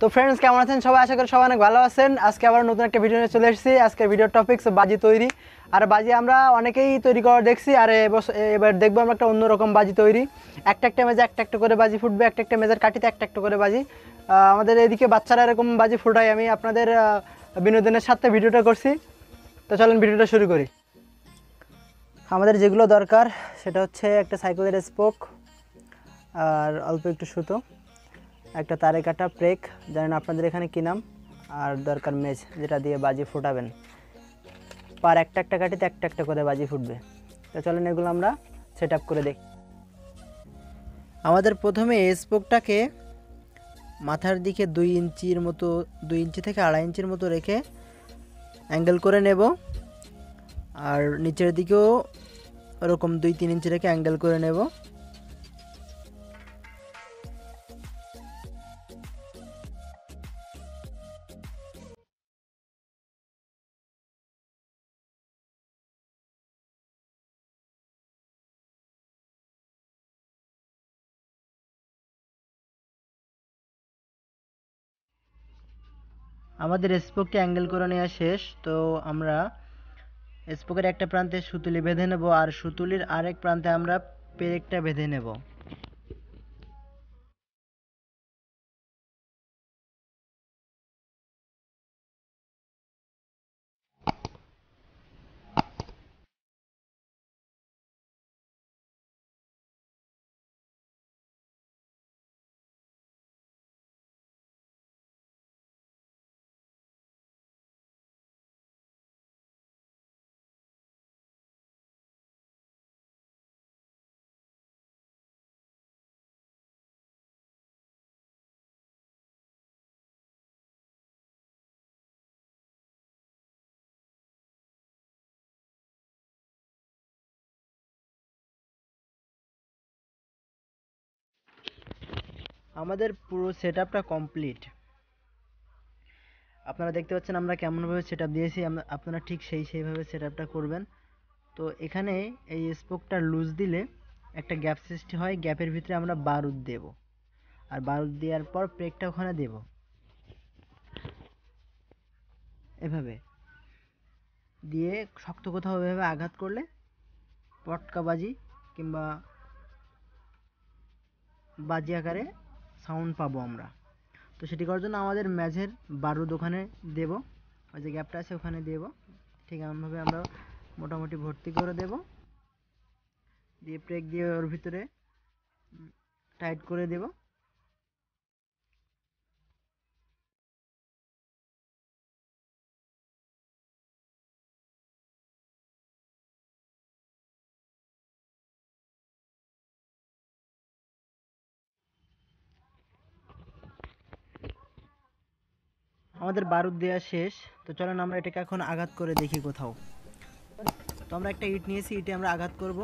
তো ফ্রেন্ডস কেমন আছেন সবাই? আশা করি সবাই অনেক ভালো আছেন। আজকে আবার নতুন একটা ভিডিও নিয়ে চলে এসেছি। আজকের ভিডিওর টপিকস বাজি তৈরি। আর বাজি আমরা অনেকেই তৈরি করা দেখছি, আর এবার দেখবো আমরা একটা অন্যরকম বাজি তৈরি। একটা মেজে একটা করে বাজি ফুটবে, একটা মেজের কাঠিতে একটা করে বাজি। আমাদের এদিকে বাচ্চারা এরকম বাজি ফুটায়। আমি আপনাদের বিনোদনের সাথে ভিডিওটা করছি। তো চলেন ভিডিওটা শুরু করি। আমাদের যেগুলো দরকার সেটা হচ্ছে একটা সাইকেলের স্পোক, আর অল্প একটু সুতো, একটা তারে কাটা প্রেক, জানেন আপনাদের এখানে কী নাম, আর দরকার মেজ যেটা দিয়ে বাজি ফোটাবেন। পার একটা কাঠিতে একটা করে বাজি ফুটবে। তো চলেন এগুলো আমরা সেট আপ করে দেখি। আমাদের প্রথমে স্পোকটাকে মাথার দিকে 2 ইঞ্চির মতো, 2 ইঞ্চি থেকে 2.5 ইঞ্চির মতো রেখে অ্যাঙ্গেল করে নেব, আর নিচের দিকেও ওরকম 2-3 ইঞ্চি রেখে অ্যাঙ্গেল করে নেব। আমাদের স্পোকটি অ্যাঙ্গেল করে নেওয়া শেষ। তো আমরা স্পোকের একটা প্রান্তে সুতুলি বেঁধে নেব, আর সুতুলির আরেক প্রান্তে আমরা পেরেকটা বেঁধে নেব। আমাদের পুরো সেটআপটা কমপ্লিট। আপনারা দেখতে পাচ্ছেন আমরা কেমনভাবে সেটআপ দিয়েছি। আপনারা ঠিক সেইভাবে সেটআপটা করবেন। তো এখানে এই স্পোকটা লুজ দিলে একটা গ্যাপ সৃষ্টি হয়, গ্যাপের ভিতরে আমরা বারুদ দেব, আর বারুদ দেওয়ার পর প্রেকটা ওখানে দেব। এভাবে দিয়ে শক্ত কোথাও এভাবে আঘাত করলে পটকা বাজি কিংবা বাজি আকারে সাউন্ড পাবো আমরা। তো সেটি করার জন্য আমাদের মেঝের বারুদ ওখানে দেব, ওই যে গ্যাপটা আছে ওখানে দেব। ঠিক এমনভাবে আমরা মোটামুটি ভর্তি করে দেব, দিয়ে প্রেক দিয়ে ওর ভিতরে টাইট করে দেব। আমাদের বারুদ দেওয়া শেষ। তো চলেন আমরা এটাকে এখন আঘাত করে দেখি কোথাও। তো আমরা একটা ইট নিয়েছি, ইটে আমরা আঘাত করব।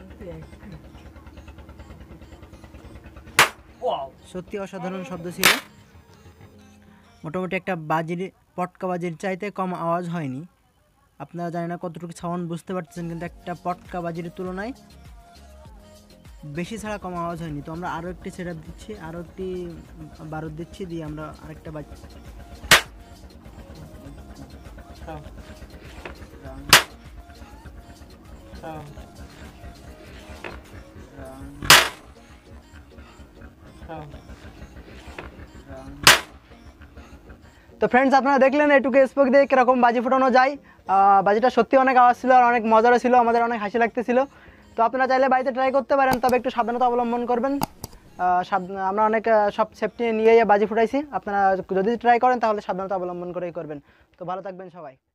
সত্যি অসাধারণ শব্দ ছিল। মোটামুটি একটা বাজির, পটকা বাজির চাইতে কম আওয়াজ হয়নি। আপনারা জানেন না কতটুকু সাউন্ড বুঝতে পারছেন, কিন্তু একটা পটকা বাজির তুলনায় বেশি ছাড়া কম আওয়াজ হয়নি। তো আমরা আরও একটি সেটআপ দিচ্ছি, আরও একটি বারুদ দিচ্ছি, দিয়ে আমরা আরেকটা বাজি। তো ফ্রেন্ডস আপনারা দেখলেন এটুকু স্পোক দিয়ে কীরকম বাজি ফোটানো যায়। বাজিটা সত্যি অনেক আওয়াজ ছিল আর অনেক মজারও ছিল, আমাদের অনেক হাসি লাগতেছিল। তো আপনারা চাইলে বাড়িতে ট্রাই করতে পারেন, তবে একটু সাবধানতা অবলম্বন করবেন। আমরা অনেক সব সেফটি নিয়ে বাজি ফুটাইছি। আপনারা যদি ট্রাই করেন তাহলে সাবধানতা অবলম্বন করেই করবেন। তো ভালো থাকবেন সবাই।